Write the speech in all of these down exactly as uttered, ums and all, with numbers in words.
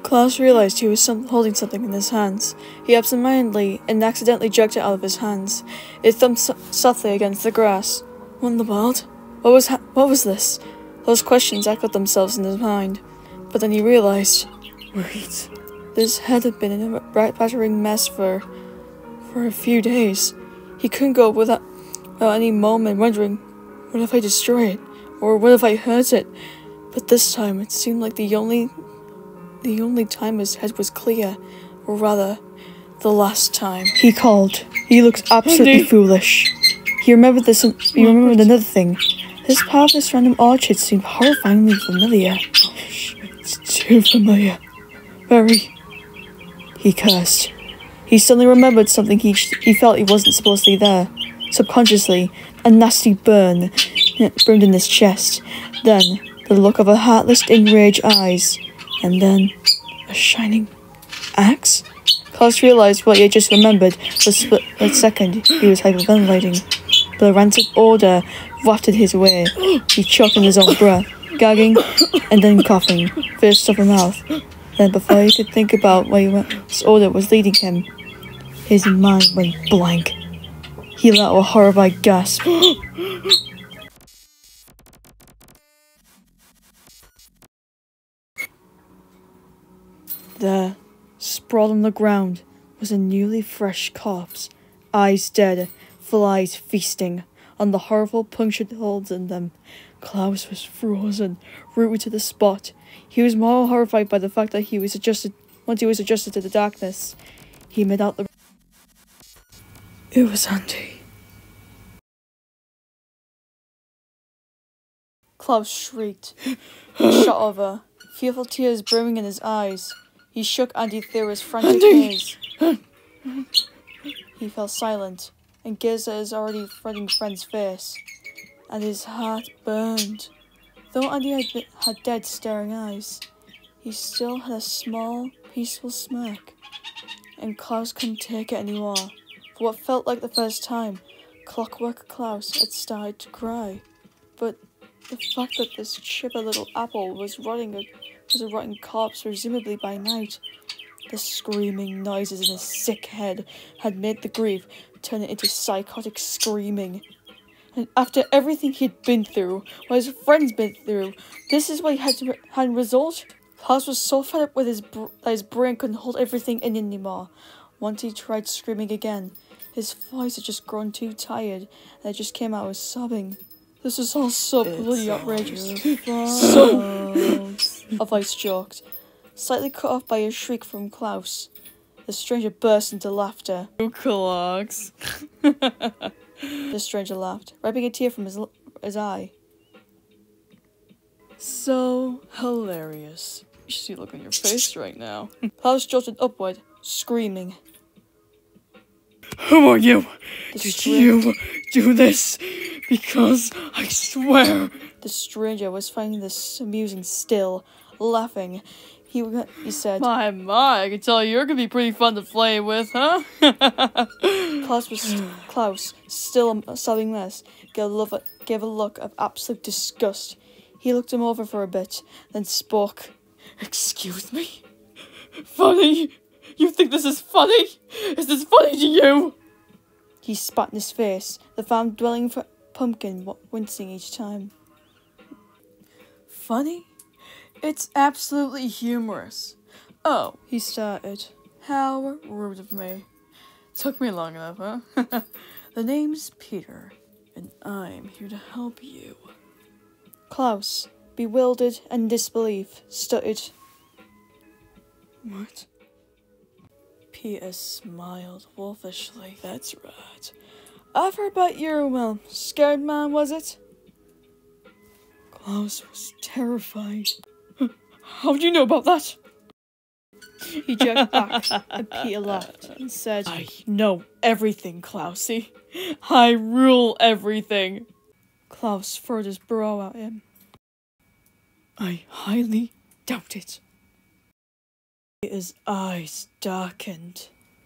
Klaus realized he was some holding something in his hands. He absentmindedly and accidentally jerked it out of his hands. It thumped so softly against the grass. What in the world? What was ha what was this? Those questions echoed themselves in his mind. But then he realized, wait, this head had been in a battering mess for, for a few days. He couldn't go without, without any moment wondering, what if I destroy it? Or what if I hurt it? But this time it seemed like the only, the only time his head was clear, or rather, the last time. He called. He looked absolutely Andy. foolish. He remembered this. He remembered another thing. This part of this random orchard seemed horrifyingly familiar. It's too familiar. Very. He cursed. He suddenly remembered something he he felt he wasn't supposed to be there. Subconsciously, a nasty burn burned in his chest. Then, the look of a heartless, enraged eyes. And then, a shining axe? Klaus realized what he had just remembered for a split second. He was hyperventilating. The rancid odor wafted his way. He choked in his own breath, gagging and then coughing, first to the mouth. Then, before he could think about where he went, this odor was leading him. His mind went blank. He let out a horrified gasp. There, sprawled on the ground, was a newly fresh corpse, eyes dead, flies feasting on the horrible punctured holes in them. Klaus was frozen, rooted to the spot. He was more horrified by the fact that he was adjusted. Once he was adjusted to the darkness, he made out the. It was Andy. Klaus shrieked, and shot over, fearful tears brimming in his eyes. He shook Andy through his frantic maze. He fell silent and gazed at his already fretting friend's face, and his heart burned. Though Andy had, been, had dead, staring eyes, he still had a small, peaceful smirk, and Klaus couldn't take it anymore. For what felt like the first time, Clockwork Klaus had started to cry. But the fact that this chipper little apple was rotting a, was a rotten corpse, presumably by night, the screaming noises in his sick head had made the grief turn it into psychotic screaming. And after everything he'd been through, what his friends been through, this is what he had to had result. Klaus was so fed up with his br that his brain couldn't hold everything in anymore. Once he tried screaming again, his voice had just grown too tired, and it just came out as sobbing. This is all so it's bloody outrageous. So, a voice joked, slightly cut off by a shriek from Klaus. The stranger burst into laughter. Klaus. The stranger laughed, wiping a tear from his his eye. So hilarious. You should see the look on your face right now. Klaus jolted upward, screaming. Who are you? The Did you do this? Because I swear. The stranger was finding this amusing still, laughing. He he said, My, my, I can tell you're gonna be pretty fun to play with, huh? Klaus was Klaus, still sobbing less, gave a, look, gave a look of absolute disgust. He looked him over for a bit, then spoke. Excuse me? Funny? You think this is funny? Is this funny to you? He spat in his face, the farm dwelling for pumpkin wincing each time. Funny? It's absolutely humorous. Oh, he started. How rude of me. Took me long enough, huh? The name's Peter, and I'm here to help you. Klaus, bewildered and in disbelief, stuttered. What? Peter smiled wolfishly. That's right. I've heard about your, well, scared man, was it? Klaus was terrified. How'd you know about that? He jerked back, and Peter laughed and said, I know everything, Klausy. I rule everything. Klaus furrowed his brow at him. I highly doubt it. Peter's eyes darkened.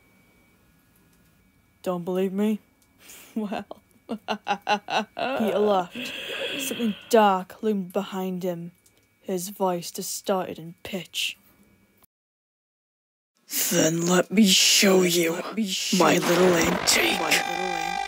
Don't believe me? Well... Peter laughed. Something dark loomed behind him. His voice distorted in pitch. Then let me show you my little antique.